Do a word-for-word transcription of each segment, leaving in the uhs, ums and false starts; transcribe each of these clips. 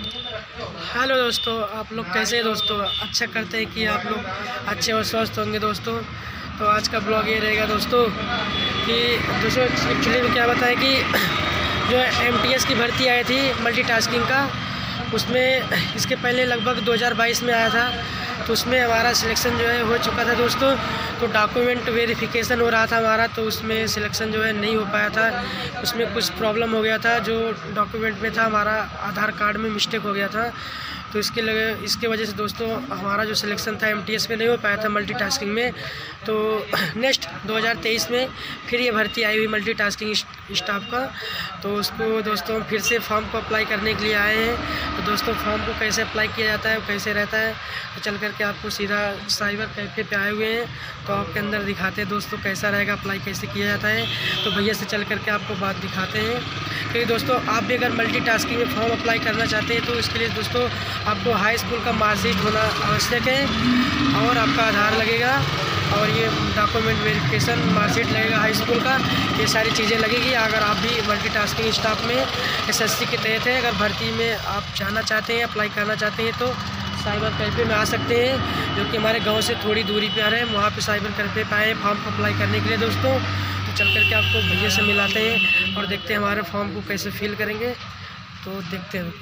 Hello दोस्तों, आप लोग कैसे हैं दोस्तों। अच्छा करते हैं कि आप लोग अच्छे और स्वस्थ होंगे दोस्तों। तो आज का ब्लॉग ये रहेगा दोस्तों कि दोस्तों एक्चुअली में क्या बताएं कि जो एमटीएस की भर्ती आई थी मल्टीटास्किंग का, उसमें इसके पहले लगभग दो हज़ार बाईस में आया था। तो उसमें हमारा सिलेक्शन जो है हो चुका था दोस्तों। तो डॉक्यूमेंट वेरिफिकेशन हो रहा था हमारा, तो उसमें सिलेक्शन जो है नहीं हो पाया था। उसमें कुछ प्रॉब्लम हो गया था, जो डॉक्यूमेंट में था हमारा आधार कार्ड में मिस्टेक हो गया था। तो इसके लगे इसके वजह से दोस्तों हमारा जो सिलेक्शन था एमटीएस में नहीं हो पाया था मल्टीटास्किंग में। तो नेक्स्ट दो हज़ार तेईस में फिर ये भर्ती आई हुई मल्टीटास्किंग स्टाफ का। तो उसको दोस्तों फिर से फॉर्म को अप्लाई करने के लिए आए हैं। तो दोस्तों फॉर्म को कैसे अप्लाई किया जाता है, कैसे रहता है, तो चल करके आपको सीधा साइबर कैफ़े पे आए हुए हैं। तो आपके अंदर दिखाते हैं दोस्तों कैसा रहेगा, अप्लाई कैसे किया जाता है। तो भैया से चल करके आपको बात दिखाते हैं। क्योंकि दोस्तों आप भी अगर मल्टीटास्किंग में फॉर्म अप्लाई करना चाहते हैं तो इसके लिए दोस्तों आपको हाई स्कूल का मार्कशीट होना आवश्यक है, और आपका आधार लगेगा, और ये डॉक्यूमेंट वेरिफिकेशन मार्कशीट लगेगा हाई स्कूल का। ये सारी चीज़ें लगेगी अगर आप भी मल्टीटास्किंग स्टाफ में एसएससी के तहत है। अगर भर्ती में आप जाना चाहते हैं, अप्लाई करना चाहते हैं, तो साइबर कैफ़े में आ सकते हैं, जो कि हमारे गांव से थोड़ी दूरी पे आ रहे हैं। वहाँ पे साइबर कैफ़े पे आए फॉर्म को अप्लाई करने के लिए दोस्तों। तो चल करके आपको भैया से मिलाते हैं और देखते हैं हमारे फॉर्म को कैसे फिल करेंगे। तो देखते हैं।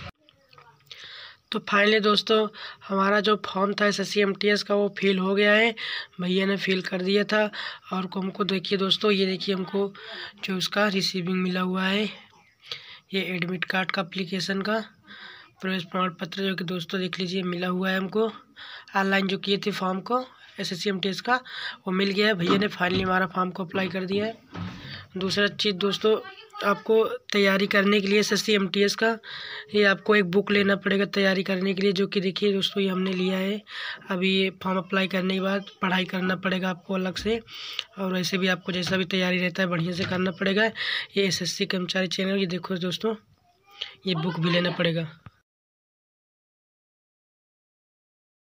तो फाइनली दोस्तों हमारा जो फॉर्म था एसएससी एमटीएस का वो फिल हो गया है। भैया ने फिल कर दिया था। और हमको देखिए दोस्तों, ये देखिए हमको जो उसका रिसीविंग मिला हुआ है, ये एडमिट कार्ड का एप्लीकेशन का प्रवेश प्रमाण पत्र, जो कि दोस्तों देख लीजिए मिला हुआ है हमको। ऑनलाइन जो किए थे फॉर्म को एसएससी एमटीएस का, वो मिल गया है। भैया ने फाइनली हमारा फॉर्म को अप्लाई कर दिया है। दूसरा चीज़ दोस्तों, आपको तैयारी करने के लिए एसएससी एमटीएस का ये आपको एक बुक लेना पड़ेगा तैयारी करने के लिए, जो कि देखिए दोस्तों ये हमने लिया है। अभी ये फॉर्म अप्लाई करने के बाद पढ़ाई करना पड़ेगा आपको अलग से, और वैसे भी आपको जैसा भी तैयारी रहता है बढ़िया से करना पड़ेगा। ये एसएससी कर्मचारी चैनल, ये देखो दोस्तों ये बुक भी लेना पड़ेगा।